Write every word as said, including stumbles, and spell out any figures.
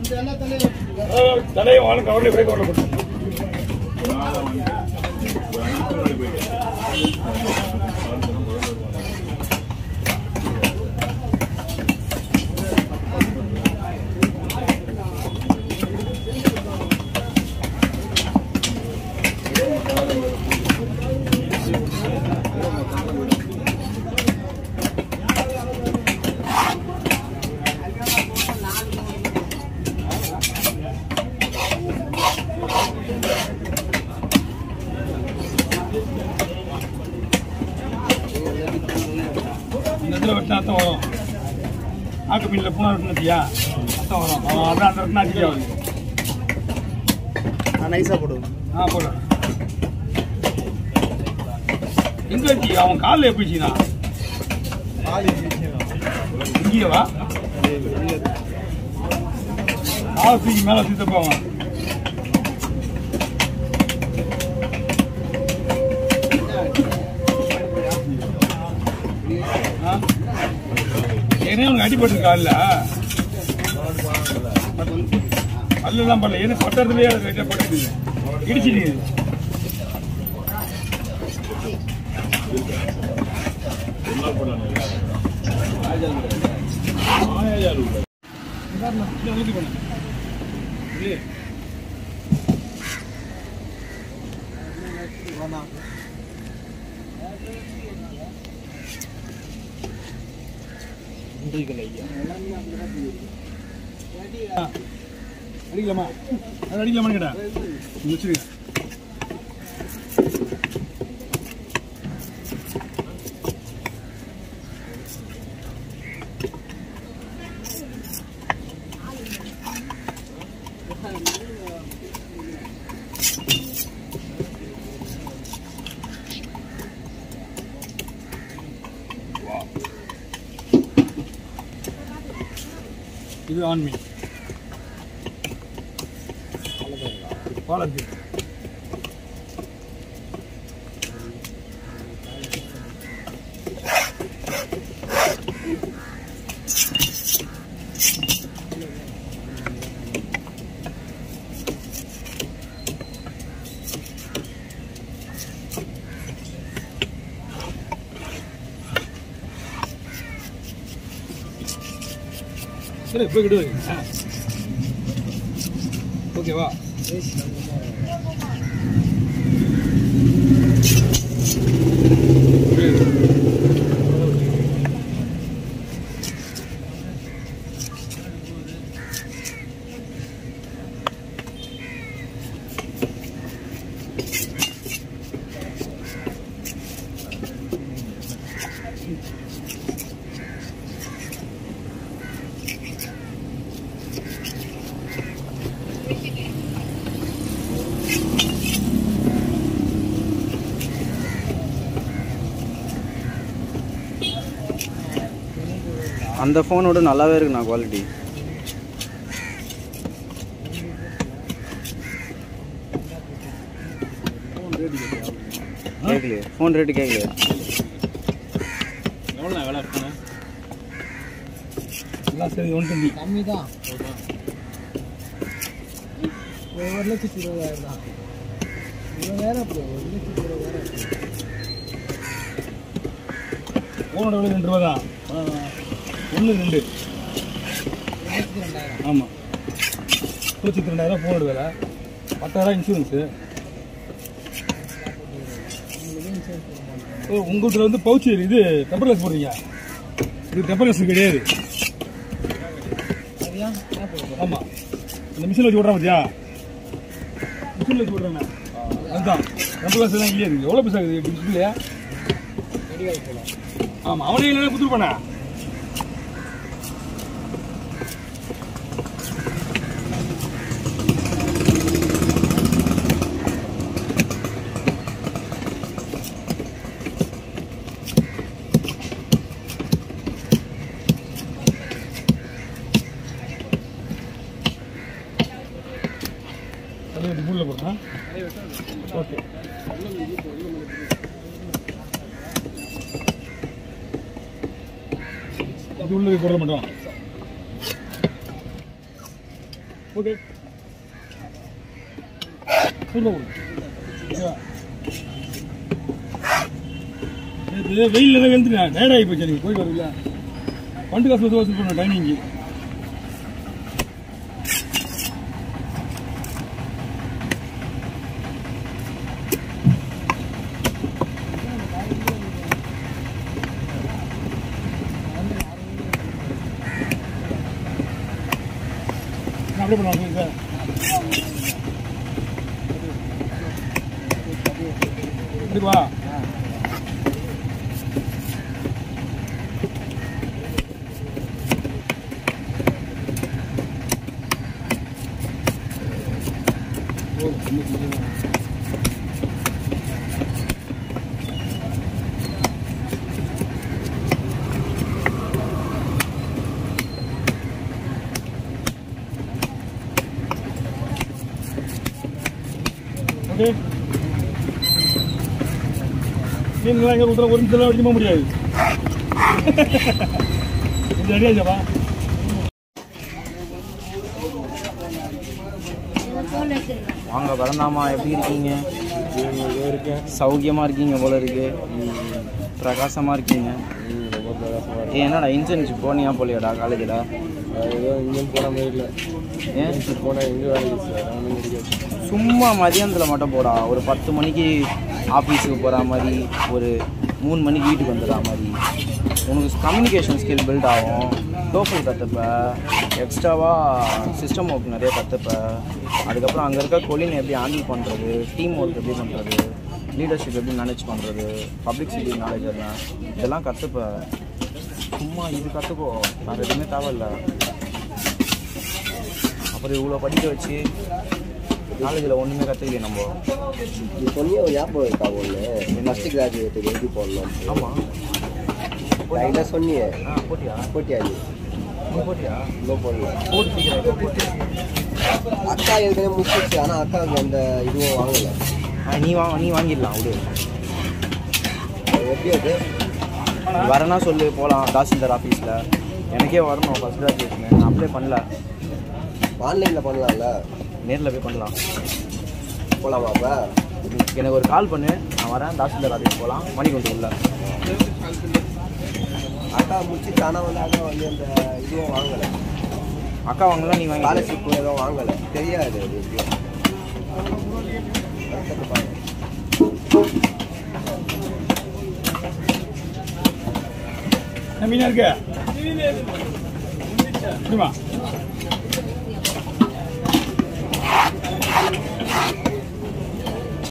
தலையை வாழ கவர்ல போய் கவர்ல போட்டு அர்த்தம் வரும். ஆக்கு மீனில் பூனை இருக்குன்னு அர்த்தம் வரும். அதான் அந்த இருக்குன்னா அதிகம் வரும். நான் நைஸாக போடுவேன். ஆ போடுறேன். எங்கே வச்சு அவன் காலில் எப்படிச்சுண்ணா இங்கேவா கால் தூக்கி மேலே சுத்த போவான். ஏன்னா உனக்கு அடிபட்டுருக்கா இல்ல அல்லெல்லாம் பண்ணல ஏன்னா பட்டத்துலயே பட்டு இடிச்சு அடிக்கலாமா அது அடிக்கலாமான்னு கேட்டா வச்சுருங்க. இது ஆன் மீன் பாலக்கு சரி போய் கிட்டு ஓகேவா? அந்த ஃபோனோட நல்லாவே இருக்குண்ணா குவாலிட்டி. கேட்கலையே ஃபோன் ரேட்டு கேட்கலையே. எவ்வளோண்ணா வேலை ஃபோனு? எல்லாம் சரி ஒன் டுவெண்ட்டி கம்மி தான். ஒரு லட்சத்தி இருபதாயிரம் தான். இருபதாயிரம் அப்படி ஒரு லட்சத்தி இருபதாயிரம். ஃபோனோட விலை ரெண்டு ரூபா தான். ஒன்று ரெண்டு ரெண்டாயிரம். ஆமாம் ஒரு லட்சத்தி ரெண்டாயிரம் ஃபோனோட வேலை. பத்தாயிரம் இன்சூரன்ஸு. ஓ உங்கள்கிட்ட வந்து பவுச்சு இது டெம்பர்லெஸ் போடுறீங்க. இது டெம்பர்லெஸ் கிடையாது. ஆமாம் இந்த மிஷினில் வச்சு விட்றேன் பார்த்தியா? மிஷினில் வச்சு விட்றேண்ணே அதுதான் டெம்பர்லெஸ் எல்லாம் இல்லையா இருக்குது. எவ்வளோ பைசா இருக்குது டிஸ்பிளே? ஆமாம் அவனே இல்லைன்னா கொடுத்துருப்பானே. மூணில் போடுறேன். ஓகே இது உள்ளது போட மாட்டோம். ஓகே சூப்பர் ஓகேவா இது வெயில் எல்லாம் வெந்துட்டேன் டயர்ட் ஆகி போச்சு நீங்கள் போயிட்டு வரல பண்டு காசு வந்து வசூல் பண்ண டைனிங்கு அப்படியே பண்ணுவாங்க சார் எப்படிப்பா ஓகே மீன்லாம் எங்கே கொடுத்துற ஒரு நிமிஷம் வரைக்கும் போக முடியாது கொஞ்சம் ரெடியாச்சாப்பா வாங்க பரந்தாமா எப்படி இருக்கீங்க இருக்கேன் சௌக்கியமாக இருக்கீங்க போல இருக்கு பிரகாசமாக இருக்கீங்க ஏ என்னடா இன்டர்ன்ஷிப் போனியா போலியாடா காலேஜில் ஏதோ இங்கேயும் போன மாதிரி இல்லை ஏன் போனால் எங்கே வேலைக்கு சும்மா மதியானத்தில் மட்டும் போடா ஒரு பத்து மணிக்கு ஆஃபீஸுக்கு போகிற மாதிரி ஒரு மூணு மணிக்கு வீட்டுக்கு வந்துடுற மாதிரி உனக்கு கம்யூனிகேஷன் ஸ்கில் பில்ட் ஆகும் டோஃபல் கற்றுப்ப எக்ஸ்ட்ராவாக சிஸ்டம் ஒர்க் நிறைய கற்றுப்ப அதுக்கப்புறம் அங்கே இருக்க கொலினை எப்படி ஹேண்டில் பண்ணுறது டீம் ஒர்க் எப்படி பண்ணுறது லீடர்ஷிப் எப்படி மேனேஜ் பண்ணுறது பப்ளிக் ஸ்பீக்கிங் நாலேஜ் எல்லாம் இதெல்லாம் கற்றுப்ப சும்மா இது கற்றுக்கோ வேறு எதுவுமே தேவையில்ல அப்புறம் இவ்வளோ படிக்க வச்சு காலேஜில் ஒன்றுமே கற்றுக்கலையே நம்ம நீ சொன்னியே ஒரு ஞாபகம் இருக்கா ஒன்று ஃபஸ்ட்டு கிராஜுவேட்டுக்கு எப்படி போடணும் ஆமாம் லைட்டாக சொன்னியே ஆ போட்டியா போட்டியா நீ நீ போட்டியா இவ்வளோ போடலாம் போட்டு சீக்கிரம் போட்டு அக்கா ஏற்கனவே முடிச்சிச்சு ஆனால் அக்காவுக்கு அந்த இதுவும் வாங்கலை ஆ நீ வா நீ வாங்கிடலாம் விடு எப்படி அது வரனா சொல்லு போகலாம் தாசில்தார் ஆஃபீஸில் எனக்கே வரணும் ஃபஸ்ட் கிராஜுவேஷனு நான் அப்ளை பண்ணல ஆன்லைனில் பண்ணலாம்ல நேரில் போய் பண்ணலாம் போகலாமா அப்போ எனக்கு ஒரு கால் பண்ணு நான் வரேன் தாசில்தார் ஆஃபீஸ் போகலாம் மணிக்கொண்டு உள்ள அக்கா முடிச்சிச்சு ஆனால் வந்து அக்கா வந்து அந்த இதுவும் வாங்கலை அக்கா வாங்கலாம் நீ வாங்கி ஸ்காலர்ஷிப் எதுவும் வாங்கலை தெரியாது அது எப்படியும் மீனா இருக்கு எப்படிமா